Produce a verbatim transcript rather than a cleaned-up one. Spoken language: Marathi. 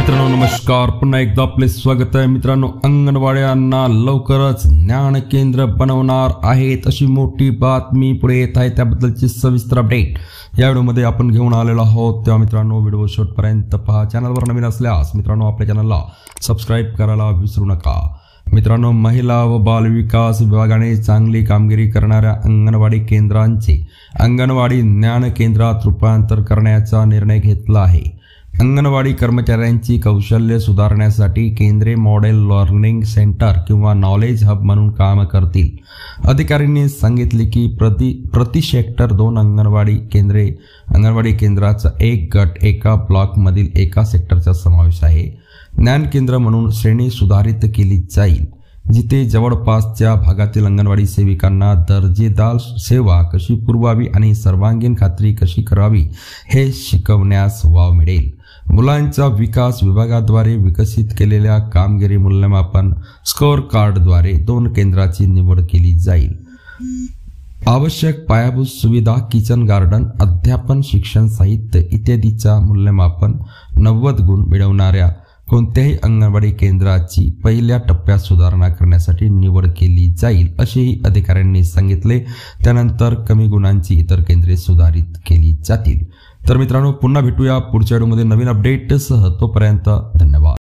मित्रांनो नमस्कार, पुन्हा एकदा आपले स्वागत आहे। मित्रांनो, अंगणवाड्यांना लवकरच ज्ञान केंद्र बनवणार आहेत अशी मोठी बातमी पुढे येत आहे। त्याबद्दलची सविस्तर अपडेट या व्हिडिओमध्ये आपण घेऊन आलेलो आहोत। तेव्हा मित्रांनो व्हिडिओ शेवटपर्यंत पहा। चॅनलवर नवीन असल्यास मित्रांनो आपल्या चॅनलला सबस्क्राइब करायला विसरू नका। मित्रांनो, महिला व बाल विकास विभागाने चांगली कामगिरी करणाऱ्या अंगणवाडी केंद्रांचे अंगणवाडी ज्ञान केंद्रात रूपांतर करण्याचा निर्णय घेतला आहे। अंगणवाडी कर्मचाऱ्यांची कौशल्य सुधारण्यासाठी केंद्रे मॉडेल लर्निंग सेंटर किंवा नॉलेज हब म्हणून काम करतील। अधिकाऱ्यांनी सांगितले की प्रति प्रति सेक्टर दोन अंगणवाडी केंद्रे अंगणवाडी केंद्राचा एक गट एका ब्लॉक मधील एका सेक्टरचा समावेश आहे। ज्ञान केंद्र म्हणून श्रेणी सुधारित केली जाईल, जिथे जवळपासच्या भागातील अंगणवाडी सेविकांना दर्जेदार सेवा कशी पुरवावी आणि सर्वांगीण खात्री कशी करावी हे शिकवण्यास वाव मिळेल। मुलांचा विकास विभागाद्वारे विकसित केलेल्या कामगिरी मूल्यमापन स्कोअर कार्डद्वारे दोन केंद्राची निवड केली जाईल। आवश्यक पायाभूत सुविधा, किचन गार्डन, अध्यापन, शिक्षण साहित्य इत्यादीचा मूल्यमापन नव्वद गुण मिळवणाऱ्या कोणत्याही अंगणवाडी केंद्राची पहिल्या टप्प्यात सुधारणा करण्यासाठी निवड केली जाईल असेही अधिकाऱ्यांनी सांगितले। त्यानंतर कमी गुणांची इतर केंद्रे सुधारित केली जातील। तर मित्रांनो, पुन्हा भेटूया पुढच्या व्हिडिओमध्ये नवीन अपडेटसह। तोपर्यंत धन्यवाद।